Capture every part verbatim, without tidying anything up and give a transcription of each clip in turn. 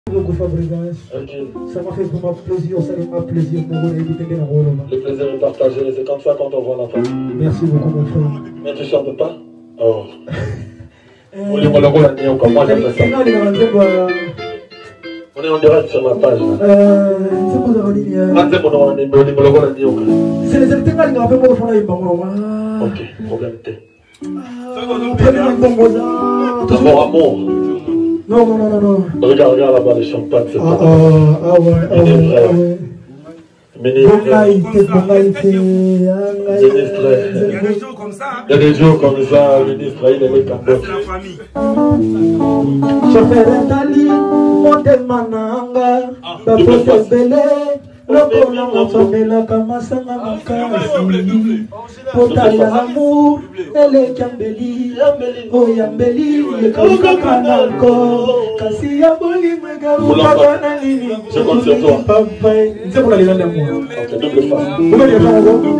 beaucoup Fabregas. Okay. Ça m'a fait vraiment plaisir, ça m'a plaisir pour vous écouter bien en rôle. Le plaisir est partagé, c'est comme ça quand on voit la famille. Merci beaucoup mon frère. Mais tu chantes pas? Oh. On est en rôle à Néo, comme moi j'aime ça. On est en direct sur ma page. Euh, c'est quoi le rôle? Ah, c'est mon rôle à Néo. C'est les électeurs qui ont fait mon rôle à Néo. Ok, problème T. D'abord amour. Non, non, non, non, non. Regarde, regarde là-bas le champagne, c'est pas. Ah, ah ouais, ah ouais, ah ouais. Ministre. Il y a des jours comme ça. Il y a des jours comme ça, le ministre, il est le Cambodge. C'est la famille. Chauffeur d'Ali, monte mananga, papote belé. Lokona motobela kamasanga makasi potaya l'amour ele kambeli oyambeli yekaukakanako kasi ya boli mwega ukabana nini je compte sur toi papa c'est pour la légende d'amour ok double face vous voulez faire un gros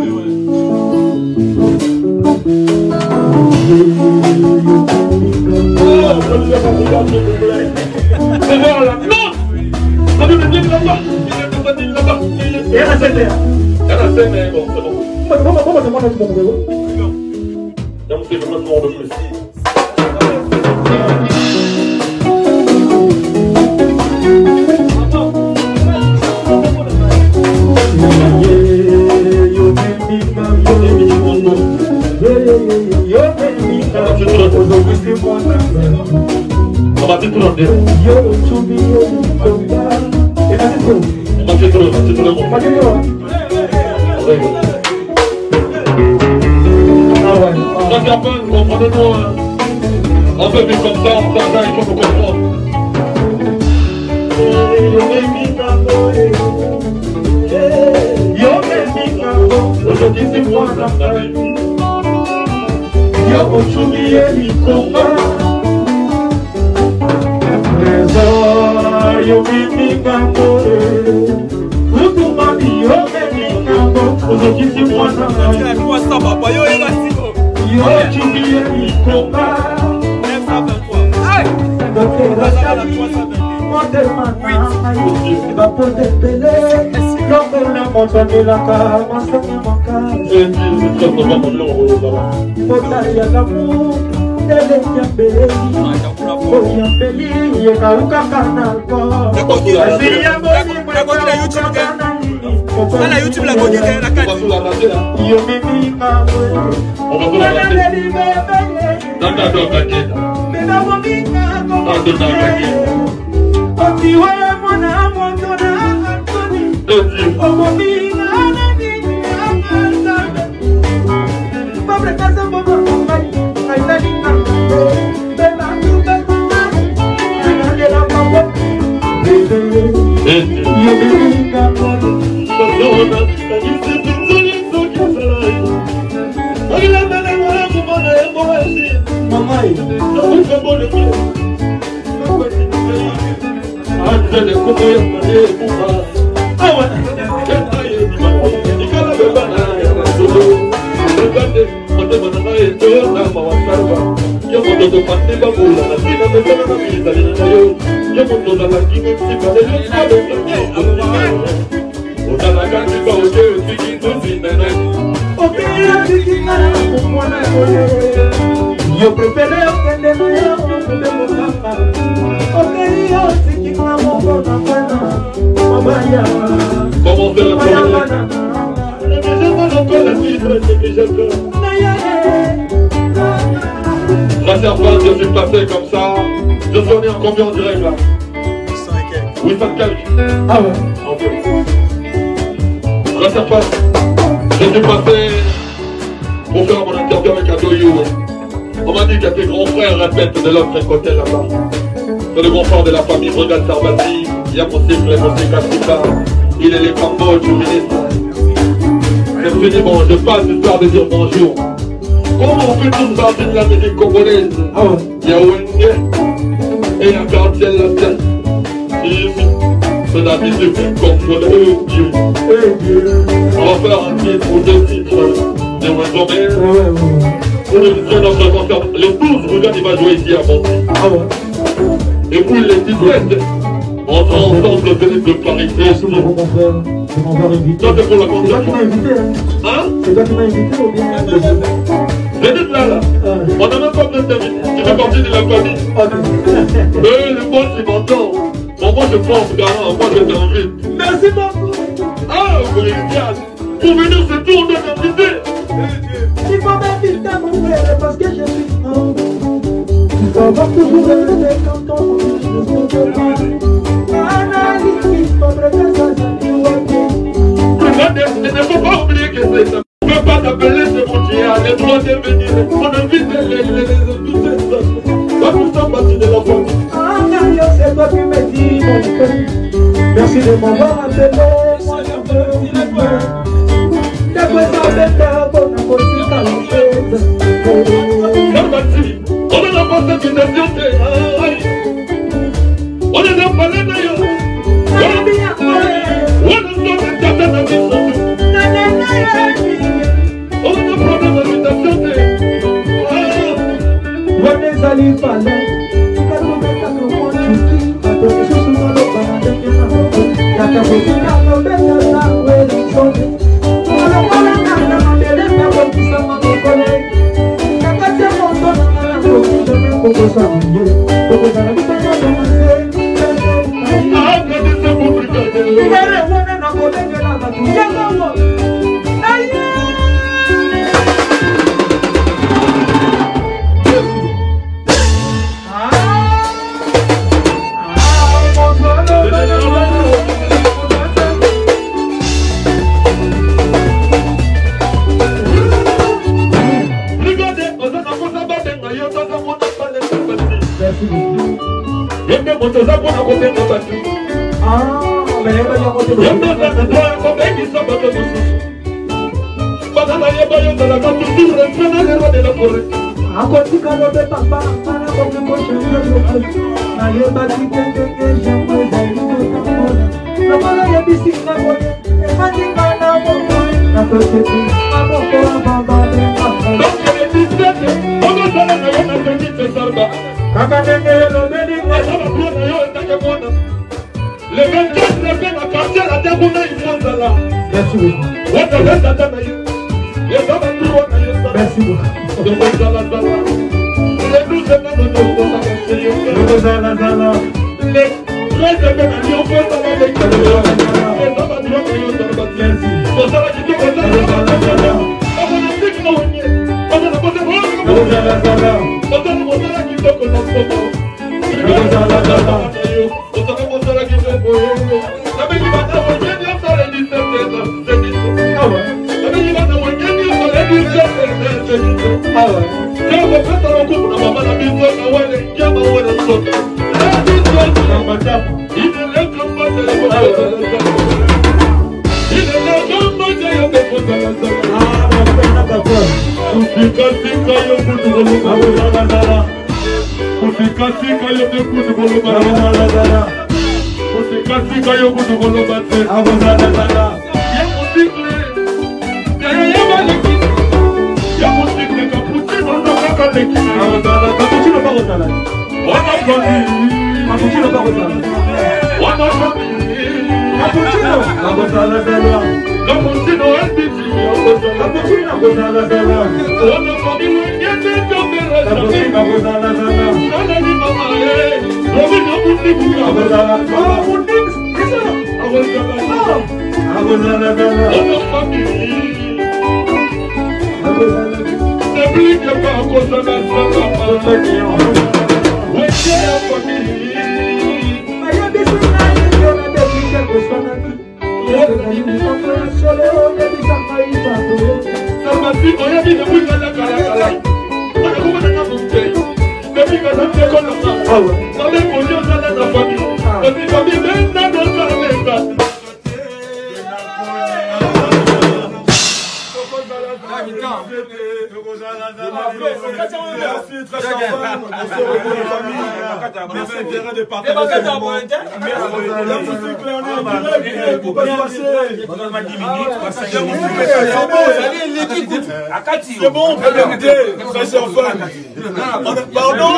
c'est bon là non ça veut dire là-bas. Et à la scène, à la scène, bon, c'est bon. Comment comment c'est moi qui m'en vais? Donc c'est vraiment de plus. On va tout rendre. C'est trop, c'est trop bon. Ça capone, comprenez-nous. On peut vivre comme ça, en temps, il faut vous comprendre. Aujourd'hui c'est moi la famille. Yo aujourd'hui il combat. Yo vini kamore, utumani yo vini kamore. Aujourd'hui c'est moi la famille. Yo chubie mi combat. neuf cent vingt-trois. Docteur Rachali, modèle Manaï, il va poser belé. L'homme n'a pas de la carte, ma soeur n'a pas de la l'amour, elle est bien belle. Oh, bien belle, il y a un cacanal. C'est bien bon, la YouTube la bonne idée, la carte. Yo mimi kamwe. On va la rater. Dans ta domaine. Mais dans mon minga comme. Dans ta domaine. Oh tu es mon amour, ton Anthony. Oh mon minga, nani, Anthony. Pas prêt à ça, maman. Aïe, aïe, aïe. Bella, tu bella. Regarde la maman. Yo mimi kamwe. Yo préféré que de meilleur que de mosamba. Ok, yo si qui m'a mon bon enfant. Mamaya. Comment faire la servante, je suis passé comme ça. Je suis venu en combien en direct là? huit cent quelques. Ah ouais. Ok. La servante, je suis passé pour faire mon interview avec Adoyou. On m'a dit qu'il y a tes grands frères répètent de l'autre côté là-bas. C'est le grand frère de la famille, regarde Sarbati. Il y a mon cycle, mon cycle, il est le Cambodge, le ministre. Je me suis dit, bon, je passe histoire de dire bonjour. Comment on fait tout ça dans la musique congolaise? Ah ouais. Il y a Wenge et il y a Gardiel la tête. C'est la musique congolaise. On va faire un titre ou deux titres de Wenge. Ouais, ouais. Les douze, regarde, il va jouer ici à Monté. Ah ouais. Et puis les dix-sept, on socialiste de Paris. Merci beaucoup mon frère, je m'en vais inviter. Ça c'est pour la C'est toi qui m'as invité hein? Hein? C'est toi qui m'as invité ou bien? J'étais là là. On n'a même pas besoin d'inviter. Tu fais partie de la famille. Euh, le boss il m'entend. Bon, moi je pense, garant, moi je t'invite. Merci beaucoup. Ah, vous voulez bien. Pour venir ce tour, on doit t'inviter. Il faut m'inviter mon frère parce que je suis grand. Il faut avoir toujours le quand on bouge, je ne sais pas. Analyse, il faudrait que ça il ne faut pas oublier que c'est ça. On ne peut pas t'appeler ce moutier à les droits de venir. On invite les tous ces hommes. Pas tout ça partie de la famille. Ah, c'est toi qui me dis, mon frère. Merci de m'avoir appelé. Moi, je peux vous dire. Después de estar con una cosita on est dans la invitation. On est dans palais d'ailleurs. On est dans la on a problème d'invitation. On est allé par là. Quand on est à mon chuki, à ton sous le banane de la la cabocina no bella la huele son. Hola hola nana no te deja por tu sama no cole. La casa montón na la cocina me poco sabe. Poco sabe que no me sé. Ah, que es eso complicado. Pero bueno no cole que la matu ya no. Ay. Le vingt-quatre, le fait la quartier, la débouna, il faut ça là. Merci beaucoup. Merci beaucoup. Le douze semaines de nos les treize semaines à Lyon, faut ça va avec les hommes à Lyon, ils sont dans la merci. Pour ça, la question, pour ça, la question. On va dire que nous, on y est. On va dire que nous, on y est. On va dire que nous, on y est. Merci. Merci, très cher fan. On se retrouve les familles. Merci intérêt de partager. La musique claire, on est en direct. Faut pas se passer. C'est bon, on peut l'écouter. Très cher fan. Pardon,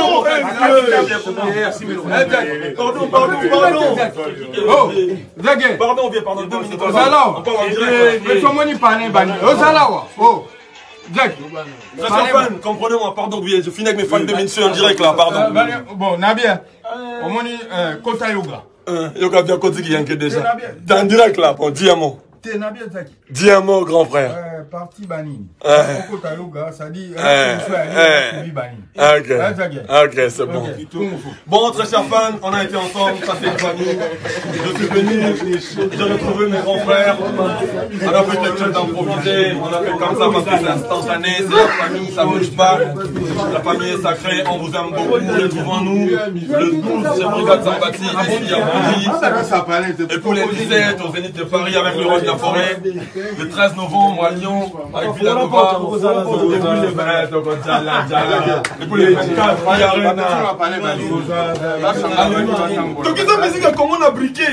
pardon, pardon, pardon. Oh, Zagé. Pardon, viens, pardon, deux minutes. Osala. Mais comment il parle, Bani? Osala. Oh. Zagé. Très cher fan, comprenez-moi, pardon, je finis avec mes fans de Minsu en direct là, pardon. Bon, Nabia. Au moins, Kota Yoga. Yoga bien côté qui est déjà. T'es en direct là, pour Diamant. T'es Nabia Zaki. Diamant, grand frère. Parti Bani. Ouais. Kota Yoga, ça dit. Bani. Ok. Ok, c'est bon. Bon, très chers fans, on a été ensemble, ça fait une famille. Je suis venu, j'ai retrouvé mes grands frères. On a fait quelque chose d'improvisé, on a fait comme ça parce que c'est instantané, c'est la famille, ça bouge pas. La famille est sacrée, on vous aime beaucoup, retrouvons-nous le douze chez Brigade Sambati, ici à Bondy. Et pour les dix-sept au Zénith de Paris avec le roi de la forêt. Le treize novembre à Lyon avec Villanova. Et pour les vingt-quatre, il y a Arena. Donc, ils ont musique comment on a briqué.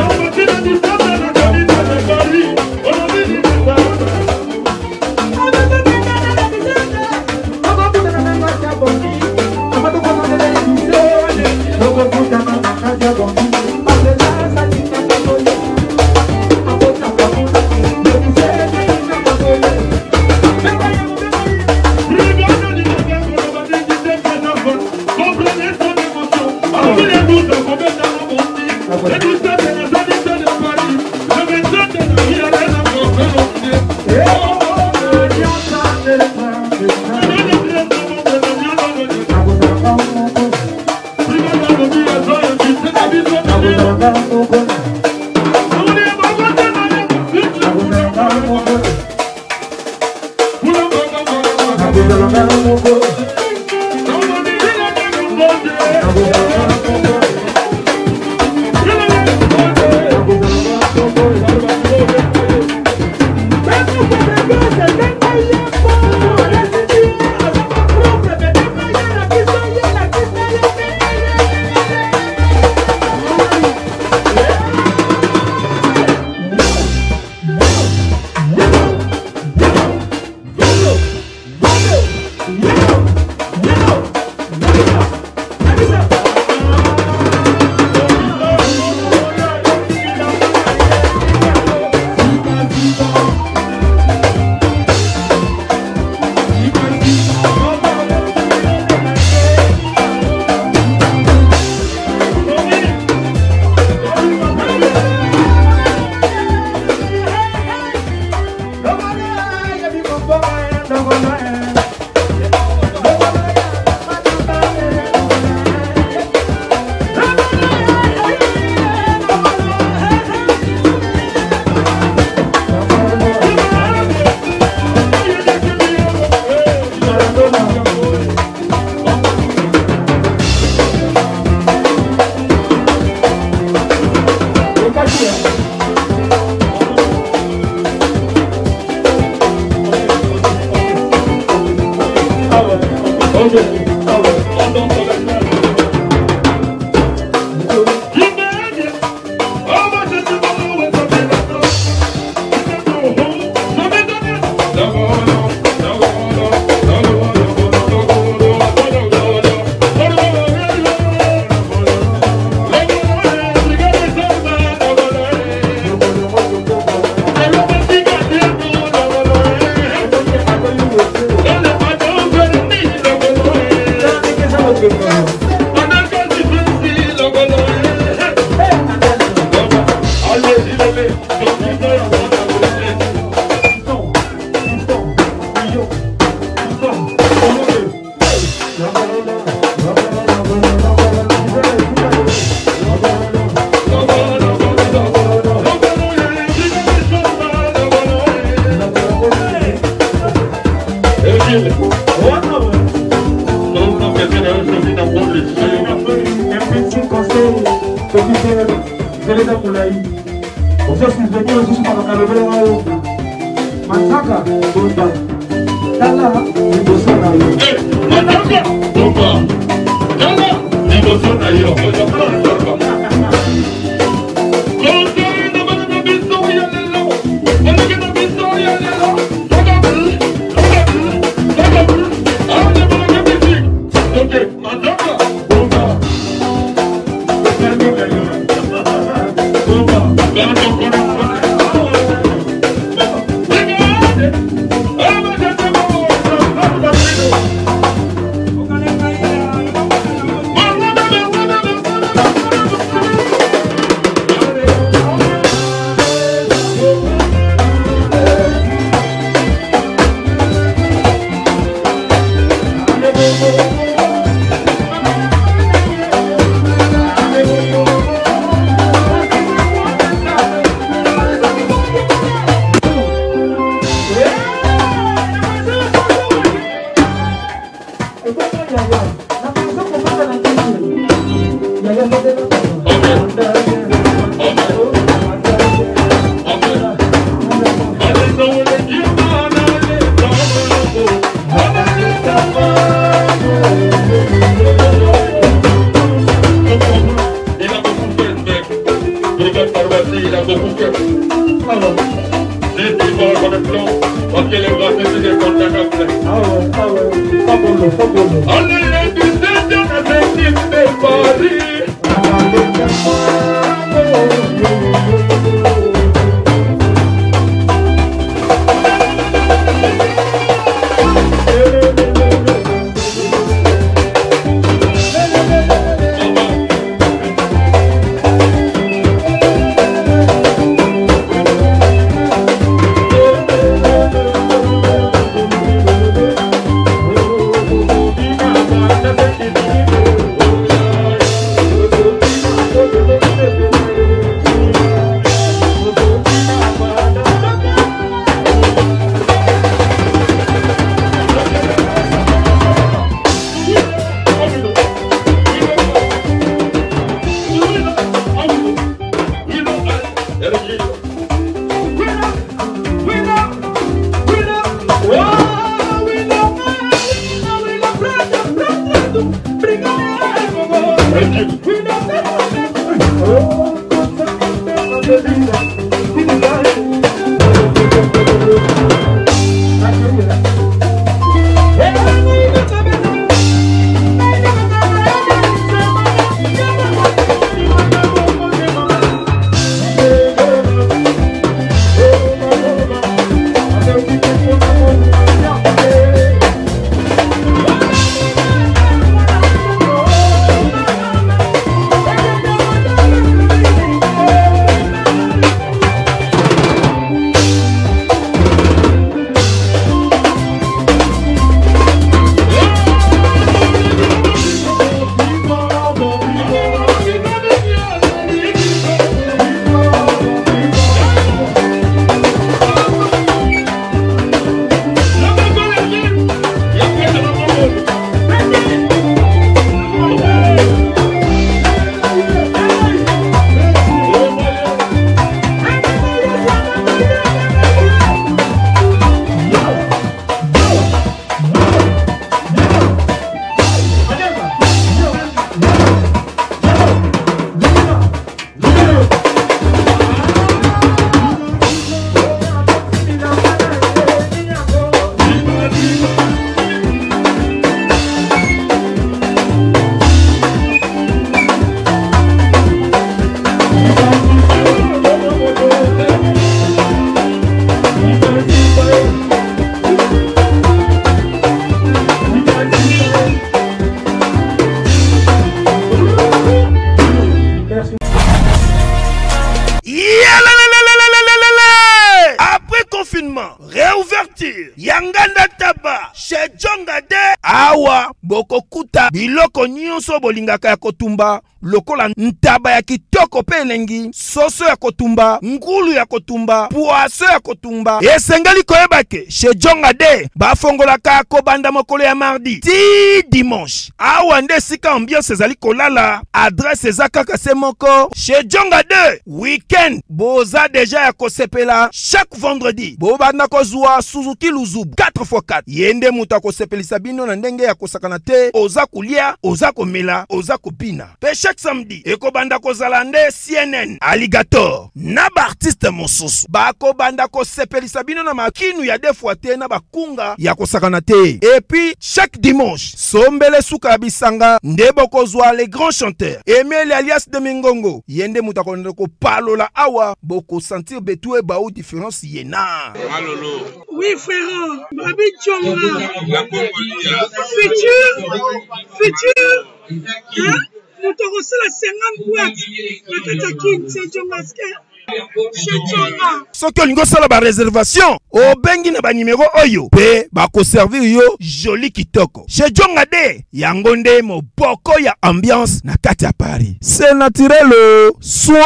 I'm couture Yanganda Taba chez Djonga de awa bokokuta biloko nyonso bolingaka ya kotumba lokola ntaba ya kitoko pe elengi, soso ya kotumba, ngulu ya kotumba, poaso ya kotumba. Esengeli koyeba ke chez Djonga de bafongolaka kobanda mokolo ya mardi ti dimanche. Awa nde sika ambiance ezali kolala, adresse eza kaka se moko. Chez Djonga de weekend boza deja ya kosepela chaque vendredi. Bobanda kozwa Suzuki Luzubu quatre fois quatre. Yende muta kosepelisa bino na ndenge ya kosakana te, oza kulia, oza komela, oza kopina. Pe chaque samedi ekobanda kozala nde C N N Alligator na ba artiste mosusu bako banda kosepelisa bino na makinu ya defwa te na bakunga ya kosakana te. Et puis chaque dimanche sombele suka bisanga nde bokozwa les grands chanteurs Emile alias de Mingongo. Yende muta konde ko palola awa boko sentir betue ba ou différence yena. Malolo. Oui frère, Babi Djonga. Futur, futur. Hein? Nous te recevons la cinquante boîtes. La Katakine, c'est Djongaske. Soki olingo sala ba réservation o bengi na ba numéro oyo pe ba ko servir yo joli kitoko. Chez Djonga de yango nde moboko ya ambiance na kati ya Paris. C'est naturel soit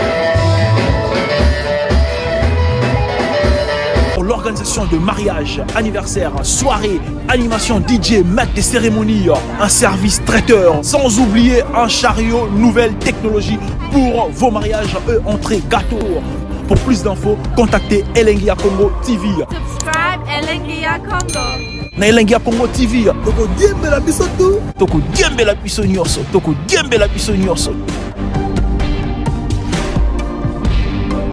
l'organisation de mariage, anniversaire, soirée, animation D J, maître des cérémonies, un service traiteur, sans oublier un chariot, nouvelle technologie pour vos mariages et entrées gâteaux. Pour plus d'infos, contactez Elengia Congo T V. Subscribe Elengia Congo. Na Elengia Congo T V. Toko diembe la biso tu. Toko diembe la biso nyonso. Toko diembe la biso nyonso.